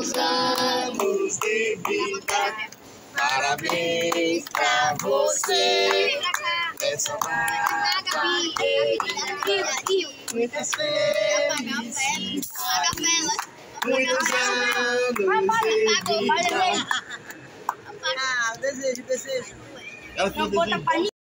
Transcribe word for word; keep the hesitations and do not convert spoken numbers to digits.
muitos anos de vida. Parabéns pra você. Essa data querida. Muitas felicidades. Muitos anos de vida. Ah, desejo, desejo. Ela fez desejo.